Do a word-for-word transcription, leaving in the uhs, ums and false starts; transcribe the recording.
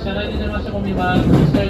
車内で出ましたゴミは